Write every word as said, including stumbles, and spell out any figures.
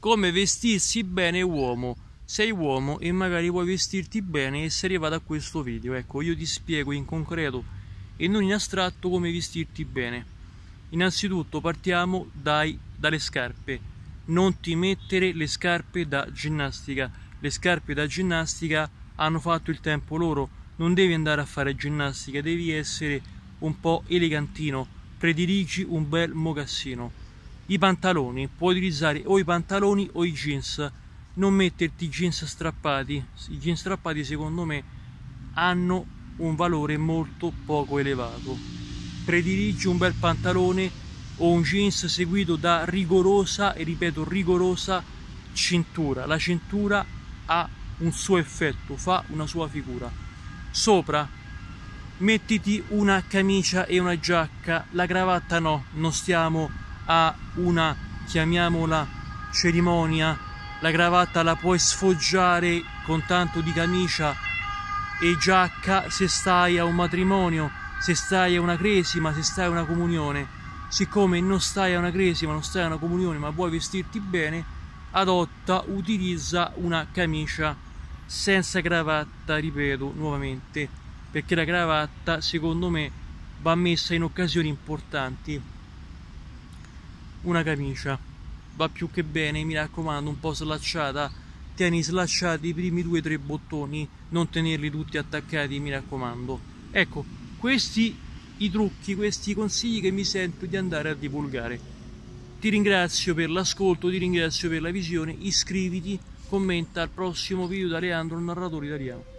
come vestirsi bene uomo. Sei uomo e magari vuoi vestirti bene e sei arrivato a questo video. Ecco, io ti spiego in concreto e non in astratto come vestirti bene. Innanzitutto partiamo dai, dalle scarpe. Non ti mettere le scarpe da ginnastica. Le scarpe da ginnastica hanno fatto il tempo loro. Non devi andare a fare ginnastica, devi essere un po' elegantino. Prediligi un bel mocassino. I pantaloni, puoi utilizzare o i pantaloni o i jeans. Non metterti i jeans strappati. I jeans strappati secondo me hanno un valore molto poco elevato. Prediligi un bel pantalone o un jeans seguito da rigorosa, e ripeto rigorosa, cintura. La cintura ha un suo effetto, fa una sua figura. Sopra mettiti una camicia e una giacca, la cravatta no, non stiamo a una, chiamiamola, cerimonia. La cravatta la puoi sfoggiare con tanto di camicia e giacca se stai a un matrimonio, se stai a una cresima, se stai a una comunione. Siccome non stai a una cresima, non stai a una comunione, ma vuoi vestirti bene, adotta, utilizza una camicia senza cravatta, ripeto nuovamente, perché la cravatta secondo me va messa in occasioni importanti. Una camicia va più che bene, mi raccomando, un po' slacciata. Tieni slacciati i primi due o tre bottoni, non tenerli tutti attaccati, mi raccomando. Ecco, questi i trucchi, questi i consigli che mi sento di andare a divulgare. Ti ringrazio per l'ascolto, ti ringrazio per la visione, iscriviti, commenta al prossimo video da Leandro, il narratore italiano.